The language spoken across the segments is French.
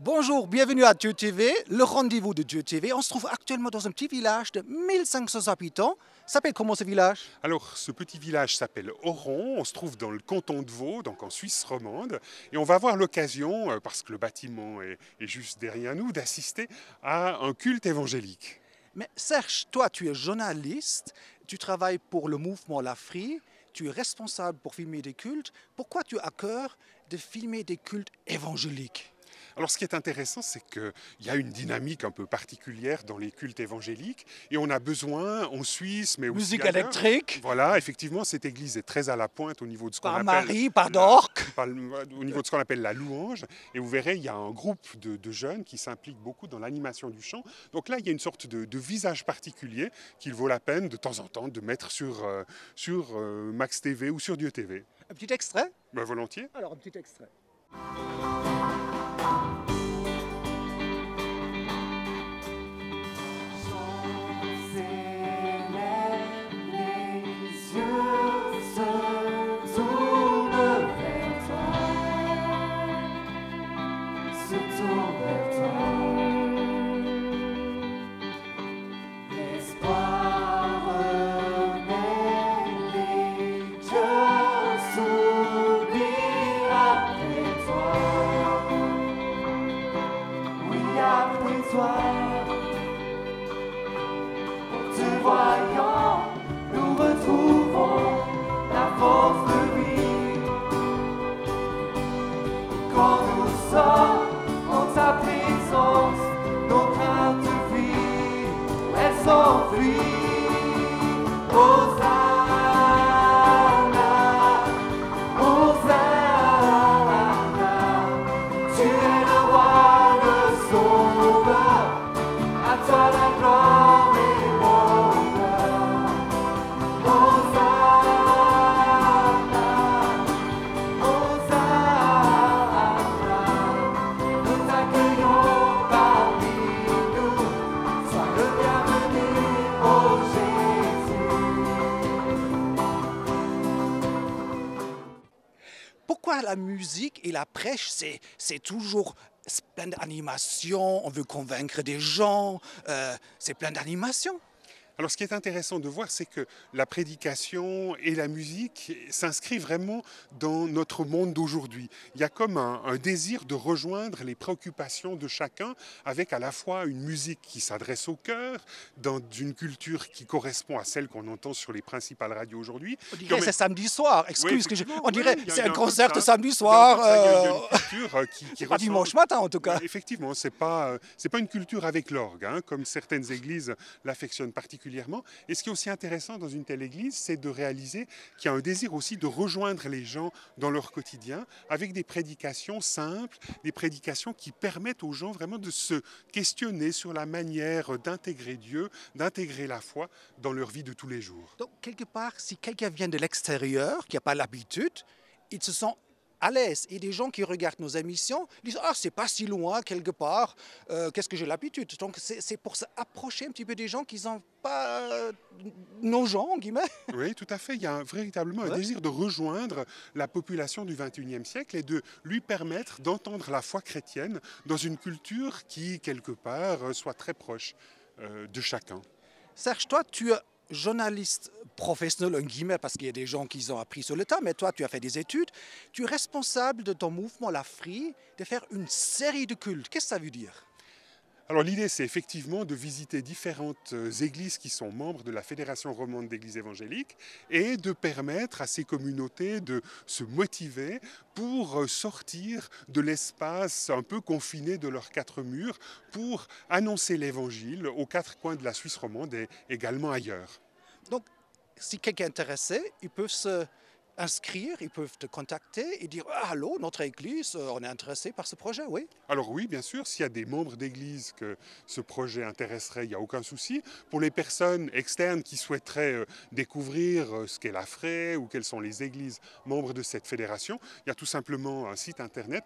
Bonjour, bienvenue à Dieu TV, le rendez-vous de Dieu TV. On se trouve actuellement dans un petit village de 1500 habitants. Ça s'appelle comment ce village? Alors, ce petit village s'appelle Oron, on se trouve dans le canton de Vaud, donc en Suisse romande, et on va avoir l'occasion, parce que le bâtiment est juste derrière nous, d'assister à un culte évangélique. Mais Serge, toi, tu es journaliste, tu travailles pour le mouvement L'Afri, tu es responsable pour filmer des cultes. Pourquoi tu as à cœur de filmer des cultes évangéliques? Alors, ce qui est intéressant, c'est qu'il y a une dynamique un peu particulière dans les cultes évangéliques, et on a besoin, en Suisse, mais aussi Musique ailleurs. électrique, Voilà, effectivement, cette église est très à la pointe au niveau de ce qu'on par appelle Marie, par d'orque. au niveau de ce qu'on appelle la louange. Et vous verrez, il y a un groupe de jeunes qui s'impliquent beaucoup dans l'animation du chant. Donc là, il y a une sorte de visage particulier qu'il vaut la peine de temps en temps de mettre sur Max TV ou sur Dieu TV. Un petit extrait? Ben, volontiers. Alors, un petit extrait. Te voyant, nous retrouvons la force de vie. Quand nous sommes en ta présence, nos craintes fuient, elles s'enfuient. Hosanna, Hosanna, tu es le roi, le sauveur, à toi la gloire et l'honneur. Hosanna, Hosanna, nous t'accueillons parmi nous, sois le bienvenu, ô Jésus. Pourquoi la musique et la prêche, c'est toujours plein d'animation, on veut convaincre des gens, c'est plein d'animation. Alors, ce qui est intéressant de voir, c'est que la prédication et la musique s'inscrivent vraiment dans notre monde d'aujourd'hui. Il y a comme un désir de rejoindre les préoccupations de chacun avec à la fois une musique qui s'adresse au cœur, dans une culture qui correspond à celle qu'on entend sur les principales radios aujourd'hui. On dirait que c'est samedi soir, excuse, on dirait il y a c'est un peu de concert de ça. samedi Il y a soir. un peu de ça, il y a une culture qui Pas ressemble. dimanche matin en tout cas. Effectivement, c'est pas une culture avec l'orgue, hein, comme certaines églises l'affectionnent particulièrement. Et ce qui est aussi intéressant dans une telle église, c'est de réaliser qu'il y a un désir aussi de rejoindre les gens dans leur quotidien avec des prédications simples, des prédications qui permettent aux gens vraiment de se questionner sur la manière d'intégrer Dieu, d'intégrer la foi dans leur vie de tous les jours. Donc quelque part, si quelqu'un vient de l'extérieur, qui n'a pas l'habitude, ils se sentent à l'aise. Et des gens qui regardent nos émissions disent « Ah, c'est pas si loin, quelque part, qu'est-ce que j'ai l'habitude ?» Donc c'est pour s'approcher un petit peu des gens qui n'ont pas nos gens, en guillemets. Oui, tout à fait. Il y a véritablement un désir de rejoindre la population du XXIe siècle et de lui permettre d'entendre la foi chrétienne dans une culture qui, quelque part, soit très proche de chacun. Serge, toi, tu es journaliste professionnel, en guillemets, parce qu'il y a des gens qui ont appris sur le tas, mais toi, tu as fait des études. Tu es responsable de ton mouvement L'Afri de faire une série de cultes. Qu'est-ce que ça veut dire? Alors l'idée, c'est effectivement de visiter différentes églises qui sont membres de la Fédération romande d'églises évangéliques et de permettre à ces communautés de se motiver pour sortir de l'espace un peu confiné de leurs quatre murs pour annoncer l'évangile aux quatre coins de la Suisse romande et également ailleurs. Donc, si quelqu'un est intéressé, ils peuvent se inscrire, ils peuvent te contacter et dire ah, « Allô, notre église, on est intéressé par ce projet, oui ». Alors oui, bien sûr, s'il y a des membres d'église que ce projet intéresserait, il n'y a aucun souci. Pour les personnes externes qui souhaiteraient découvrir ce qu'est l'Afré ou quelles sont les églises membres de cette fédération, il y a tout simplement un site internet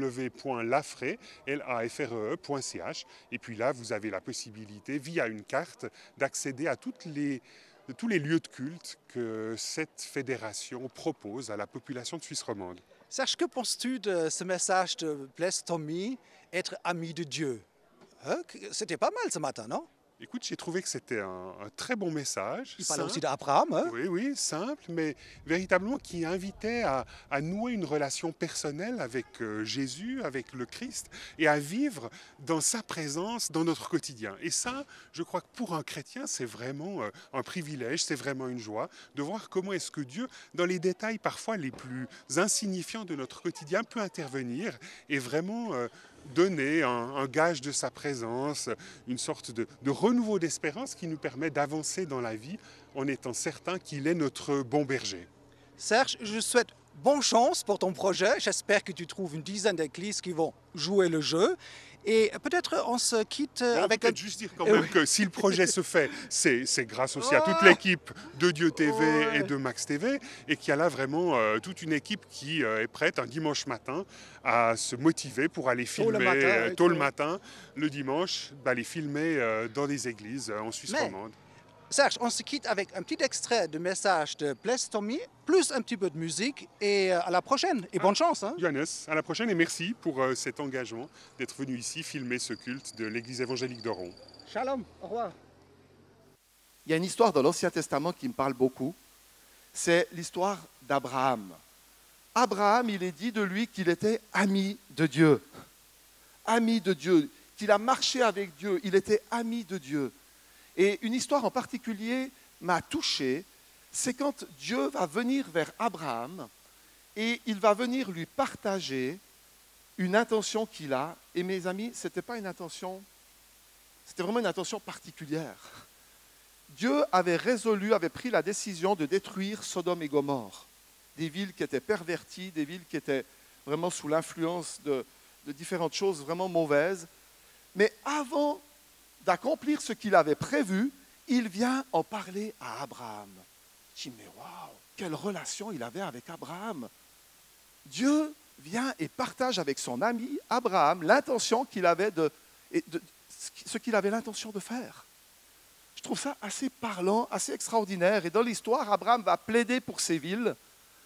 www.lafre.ch et puis là, vous avez la possibilité, via une carte, d'accéder à de tous les lieux de culte que cette fédération propose à la population de Suisse romande. Serge, que penses-tu de ce message de Bless Tommy, être ami de Dieu? Hein? C'était pas mal ce matin, non? Écoute, j'ai trouvé que c'était un très bon message. Il parlait simple. aussi d'Abraham. Hein? Oui, oui, simple, mais véritablement qui invitait à nouer une relation personnelle avec Jésus, avec le Christ, et à vivre dans sa présence dans notre quotidien. Et ça, je crois que pour un chrétien, c'est vraiment un privilège, c'est vraiment une joie de voir comment est-ce que Dieu, dans les détails parfois les plus insignifiants de notre quotidien, peut intervenir et vraiment donner un gage de sa présence, une sorte de renouveau d'espérance qui nous permet d'avancer dans la vie en étant certain qu'il est notre bon berger. Serge, je souhaite bonne chance pour ton projet. J'espère que tu trouves une dizaine d'églises qui vont jouer le jeu. Et peut-être on se quitte avec peut-être juste dire quand même que si le projet se fait, c'est grâce aussi à toute l'équipe de Dieu TV et de Max TV, et qu'il y a là vraiment toute une équipe qui est prête un dimanche matin à se motiver pour aller filmer tôt le matin, le dimanche, aller filmer dans des églises en Suisse romande. Serge, on se quitte avec un petit extrait de message de Bless Tommy, plus un petit peu de musique, et à la prochaine, et bonne chance. Hein? Johannes, à la prochaine, et merci pour cet engagement d'être venu ici filmer ce culte de l'église évangélique d'Oron. Shalom, au revoir. Il y a une histoire dans l'Ancien Testament qui me parle beaucoup, c'est l'histoire d'Abraham. Abraham, il est dit de lui qu'il était ami de Dieu. Ami de Dieu, qu'il a marché avec Dieu, il était ami de Dieu. Et une histoire en particulier m'a touché, c'est quand Dieu va venir vers Abraham et il va venir lui partager une intention qu'il a. Et mes amis, ce n'était pas une intention, c'était vraiment une intention particulière. Dieu avait pris la décision de détruire Sodome et Gomorrhe, des villes qui étaient perverties, des villes qui étaient vraiment sous l'influence de différentes choses vraiment mauvaises. Mais avant d'accomplir ce qu'il avait prévu, il vient en parler à Abraham. Je dis, mais waouh, quelle relation il avait avec Abraham. Dieu vient et partage avec son ami Abraham l'intention qu'il avait ce qu'il avait l'intention de faire. Je trouve ça assez parlant, assez extraordinaire. Et dans l'histoire, Abraham va plaider pour ces villes.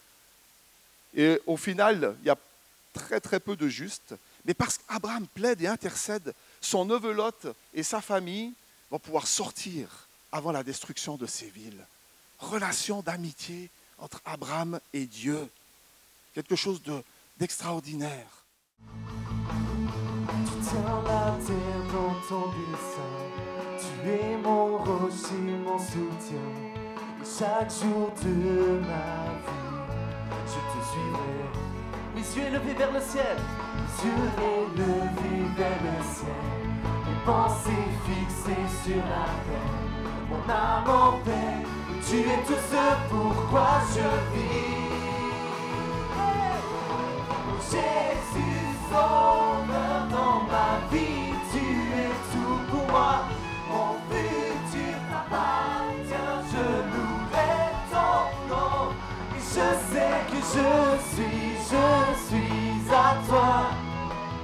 Et au final, il y a très très peu de justes. Mais parce qu'Abraham plaide et intercède, son neveu Lot et sa famille vont pouvoir sortir avant la destruction de ces villes. Relation d'amitié entre Abraham et Dieu. Quelque chose d'extraordinaire. Tu tiens la terre dans ton dessein. Tu es mon rocher, mon soutien. Et chaque jour de ma vie, je te suivrai. Mes yeux élevés vers le ciel. Mes yeux élevés vers le ciel. Mes pensées fixées sur la terre. Mon âme en paix. Tu es tout ce pourquoi je vis. Jésus, sauveur dans ma vie, tu es tout pour moi. Mon futur t'appartient, je louerai ton nom. Et je sais que je suis à toi.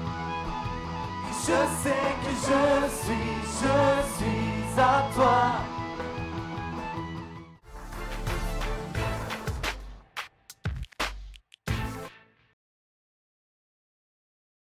Et je sais que je suis à toi.